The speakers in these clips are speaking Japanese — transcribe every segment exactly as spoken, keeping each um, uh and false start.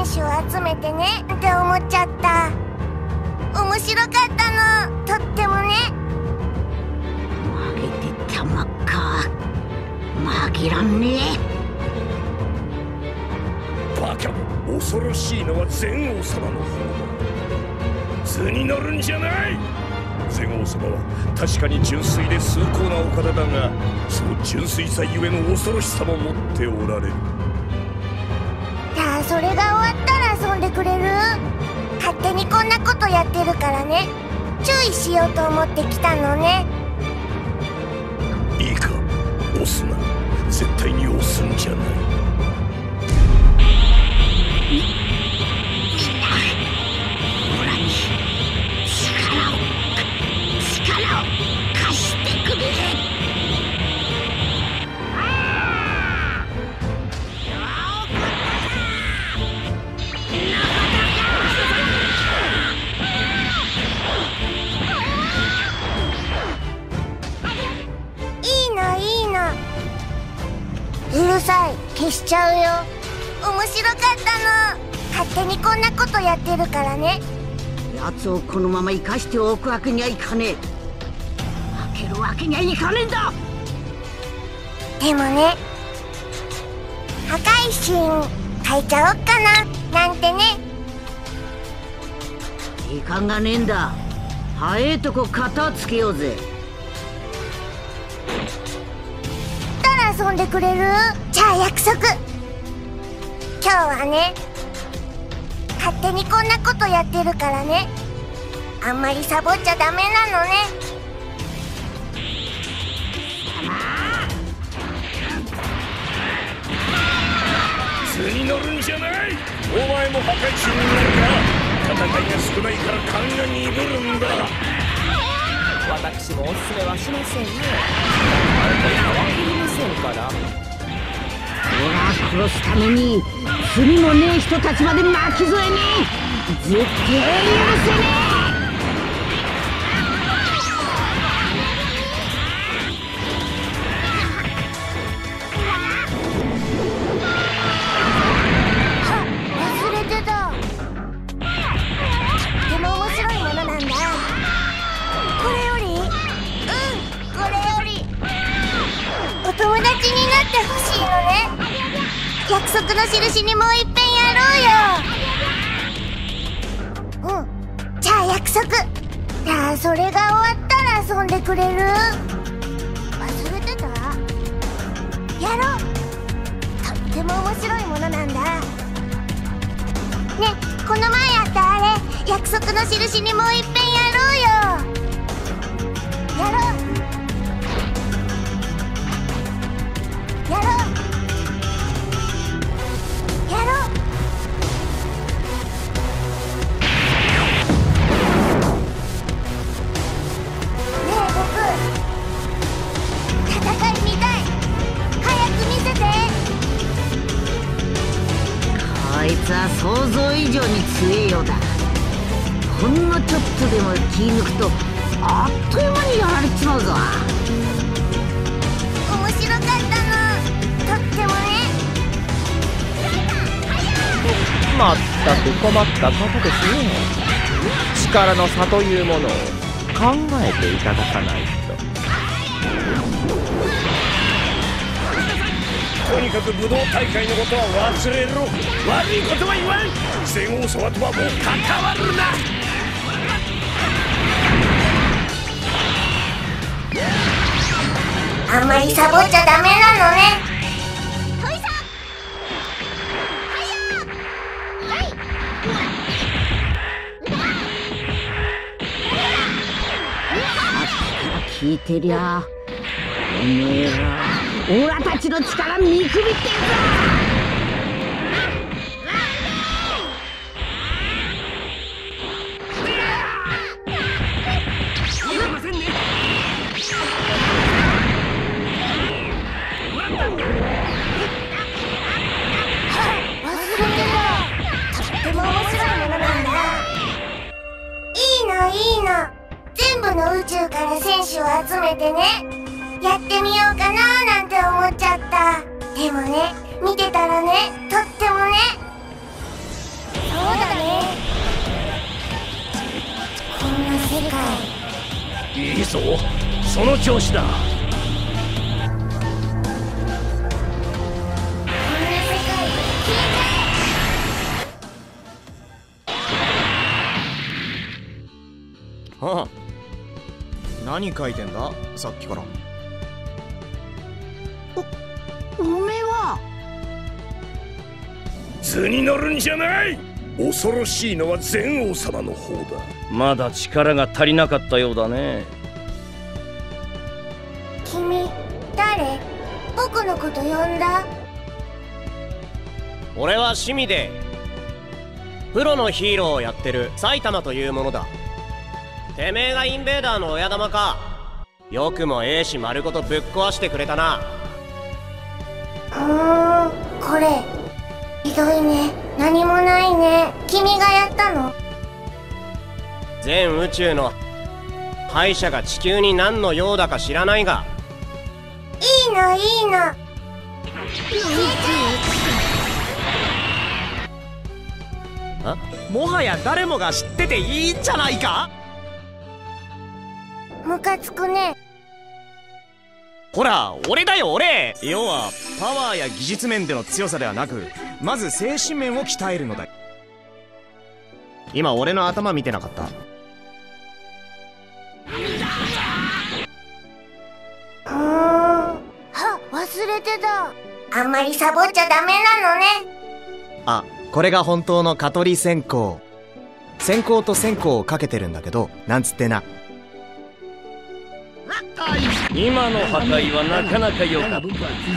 手を集めてねって思っちゃった。面白かったの、とってもね。 負けてたまっか。負けらんねえ。バカも、恐ろしいのは禅王様の方だ。図に乗るんじゃない。禅王様は確かに純粋で崇高なお方だが、その純粋さゆえの恐ろしさも持っておられる。 じゃあそれが終わったら遊んでくれる？勝手にこんなことやってるからね。注意しようと思って来たのね。 いいか、押すな。絶対に押すんじゃない。 うるさい、消しちゃうよ。面白かったの。勝手にこんなことやってるからね。 奴をこのまま生かしておくわけにはいかねえ。負けるわけにはいかねえんだ。 でもね、破壊神書いちゃおっかななんてね。 時間がねえんだ。早えとこ片つけようぜ。 遊んでくれる？じゃあ約束。今日はね、勝手にこんなことやってるからね。あんまりサボっちゃダメなのね。 図に乗るんじゃない。お前も破壊神になるか。戦いが少ないから勘が鈍るんだ。 私もおすすめはしませんね。あなたには分かりませんから。 俺は殺すために罪もねえ人たちまで巻き添えに絶対許せねえ。 忘れてた。とっても面白いものなんだ。これより、うん、これよりお友達になってほしいのね。約束の印にもういっぺんやろうよ。うん、じゃあ約束。じゃあそれが終わったら遊んでくれる？忘れてた？やろう。とっても面白いものなんだ。ね、この前やったあれ、約束の印にもういっぺんやろうよ。やろうやろうやろう。ねえ僕、戦い見たい。早く見せて。 こいつは想像以上に強えようだ。ほんのちょっとでも気抜くとあっという間にやられちまうぞ。 面白かったの、とってもね。 まったく困ったことですね。力の差というものを考えていただかないと。 とにかく武道大会のことは忘れろ。悪いことは言わん。禅王様とはもう関わるな。 あんまりサボっちゃダメなのね。 聞いてりゃおめえらオラたちの力見くびってんぞ。 の宇宙から選手を集めてね、やってみようかななんて思っちゃった。でもね、見てたらね、とってもね、 だね。こんな世界。 いいぞ、その調子だ。 はあ、何書いてんださっきから。 おめえは図に乗るんじゃない。恐ろしいのは禅王様の方だ。まだ力が足りなかったようだね。 君誰？僕のこと呼んだ？ 俺は趣味でプロのヒーローをやってる埼玉というものだ。てめえがインベーダーの親玉か。よくも英士丸ごとぶっ壊してくれたな。 うーん、これひどいね。何もないね。君がやったの？ 全宇宙の敗者が地球に何の用だか知らないが。 いいのいいの。 あ？ もはや誰もが知ってていいんじゃないか。 ムカつくね。 ほら俺だよ俺。要はパワーや技術面での強さではなく、まず精神面を鍛えるのだ。今俺の頭見てなかった？ うーん、は忘れてた。あんまりサボっちゃダメなのね。 あ、これが本当の蚊取り線香。線香と線香をかけてるんだけど、なんつってな。 今の破壊はなかなか良かった。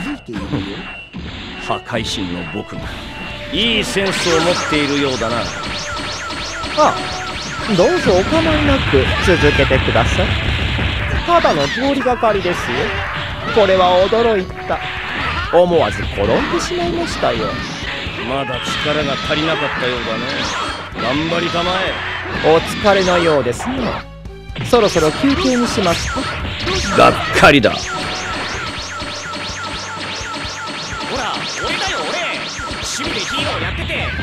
破壊神の僕がいいセンスを持っているようだな。 あ、どうぞお構いなく続けてください。ただの通りがかりですよ。これは驚いた。思わず転んでしまいましたよ。 まだ力が足りなかったようだね。頑張りたまえ。 お疲れのようですね。そろそろ休憩にしますか。 がっかりだ。 ほら俺だよ俺。趣味でヒーローやってて。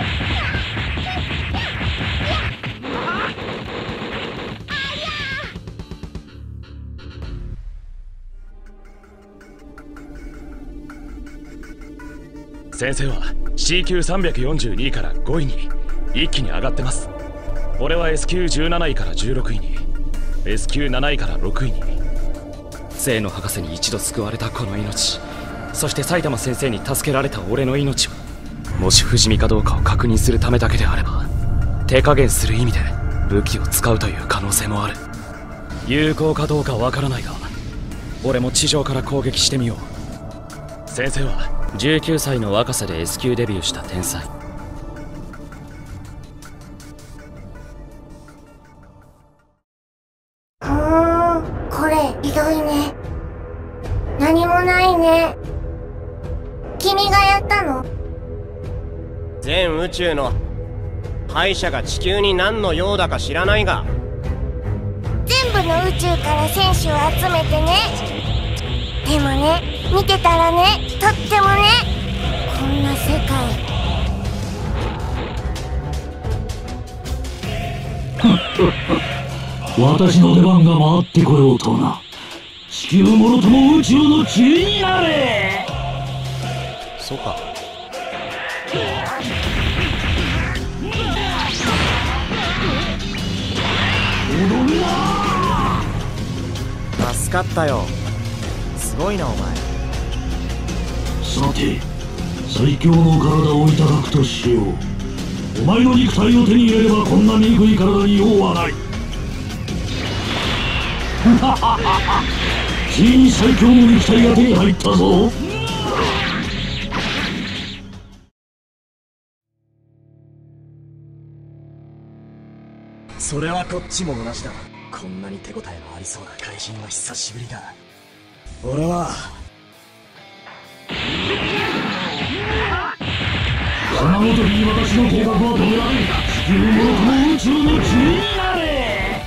先生は シーきゅうさんびゃくよんじゅうに からごいに一気に上がってます。俺は エスきゅうじゅうなないからじゅうろくいに、 エスきゅうなないからろくいに。 生の博士に一度救われたこの命、そして埼玉先生に助けられた俺の命を、もし不死身かどうかを確認するためだけであれば、手加減する意味で武器を使うという可能性もある。有効かどうかわからないが、俺も地上から攻撃してみよう。 先生はじゅうきゅうさいの若さで エス 級デビューした天才。 うーん、これひどいね。何もないね。君がやったの？ 全宇宙の敗者が地球に何の用だか知らないが。 全部の宇宙から選手を集めてね。でもね、見てたらね、とってもね、こんな世界。 私の出番が回ってこようとな。地球もろとも宇宙の塵になれ。 そうか。 踊るな。 助かったよ。すごいなお前。 さて、最強の体をいただくとしよう。お前の肉体を手に入れればこんな醜い体に用はない。ついに最強の肉体が手に入ったぞ。 それはこっちも同じだ。こんなに手応えのありそうな怪人は久しぶりだ。俺はそんなことに私の計画は止められん。地球もろとも宇宙の塵になれ。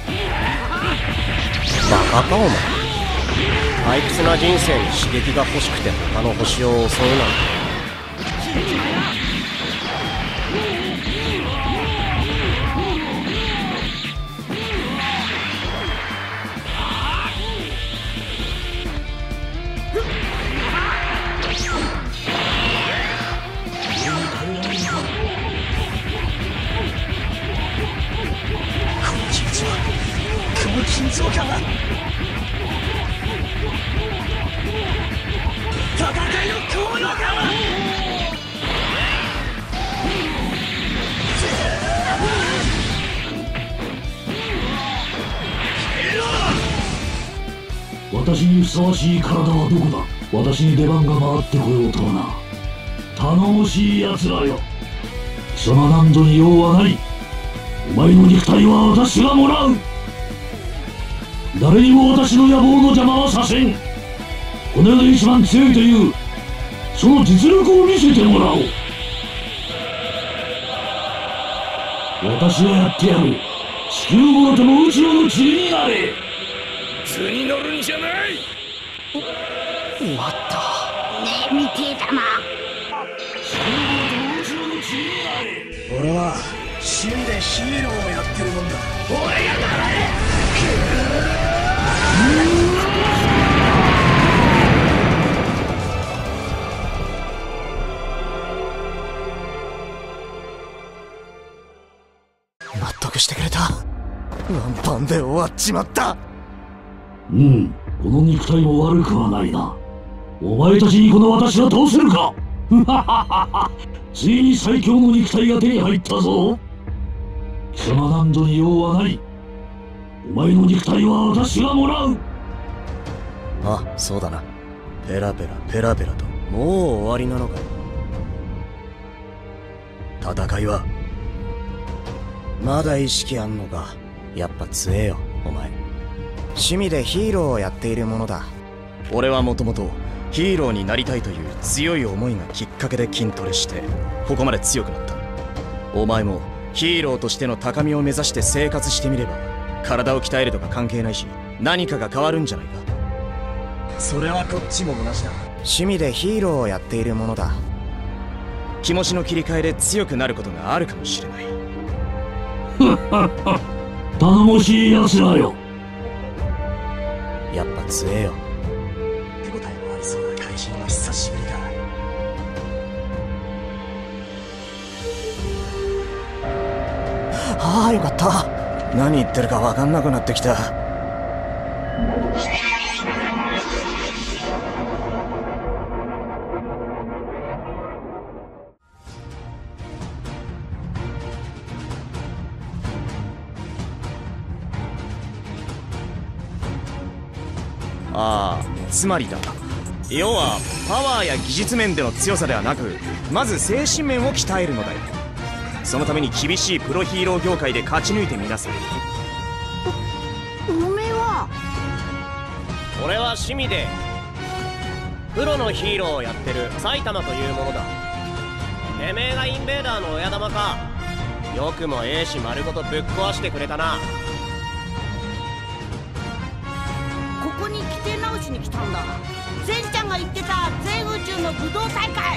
バカかお前。退屈な人生に刺激が欲しくて他の星を襲うなんて。 緊張感は戦いの高揚感は私にふさわしい体はどこだ。私に出番が回ってこようとはな。頼もしい奴らよ。貴様なんぞに用はない。お前の肉体は私がもらう。誰にも私の野望の邪魔はさせん。この世で一番強いというその実力を見せてもらおう。私がやってやる。地球もろとも宇宙の塵になれ。 図に乗るんじゃない。 終わったねえ見てたま。 俺は趣味でヒーローをやってるもんだ。俺が納得してくれた。ワンパンで終わっちまった。 うん、この肉体も悪くはないな。お前たちにこの私は倒せるか。ついに最強の肉体が手に入ったぞ。貴様なんぞに用はない。お前の肉体は私がもらう。 あ、そうだな。ペラペラペラペラともう終わりなのか。戦いはまだ意識あんのか。やっぱ強えよお前。趣味でヒーローをやっているものだ。俺はもともとヒーローになりたいという強い思いがきっかけで筋トレしてここまで強くなった。お前もヒーローとしての高みを目指して生活してみれば体を鍛えるとか関係ないし何かが変わるんじゃないか。それはこっちも同じだ。趣味でヒーローをやっているものだ。気持ちの切り替えで強くなることがあるかもしれない。 頼もしい奴らよ。 やっぱ強えよ。手応えのありそうな怪人は久しぶりだ。ああよかった。何言ってるか分かんなくなってきた。ああ、つまりだ。要はパワーや技術面での強さではなくまず精神面を鍛えるのだよ。そのために厳しいプロヒーロー業界で勝ち抜いてみなさい。 おめえは。 俺は趣味でプロのヒーローをやってる埼玉というものだ。てめえがインベーダーの親玉か。よくも英士丸ごとぶっ壊してくれたな。 ここに規定直しに来たんだ。ゼンちゃんが言ってた全宇宙の武道大会。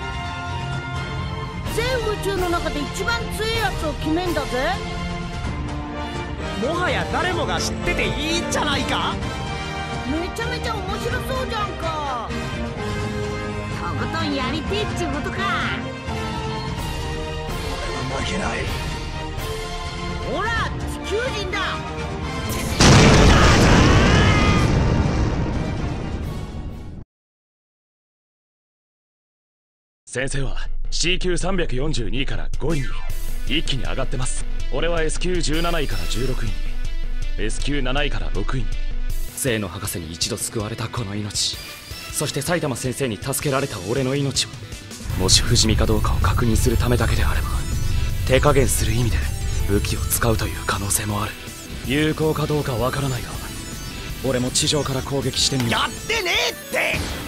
全宇宙の中で一番強いやつを決めんだぜ。 もはや誰もが知ってていいんじゃないか。 めちゃめちゃ面白そうじゃんか。とことんやりてえっちゅうことか。 負けない。 ほら地球人だ。 先生は シーきゅうさんびゃくよんじゅうに からごいに一気に上がってます。俺は エスきゅうじゅうなないからじゅうろくいに エスきゅうなないからろくいに。 清野博士に一度救われたこの命、そして埼玉先生に助けられた俺の命を、もし不死身かどうかを確認するためだけであれば手加減する意味で武器を使うという可能性もある。有効かどうかわからないが俺も地上から攻撃してみる。 やってねえって。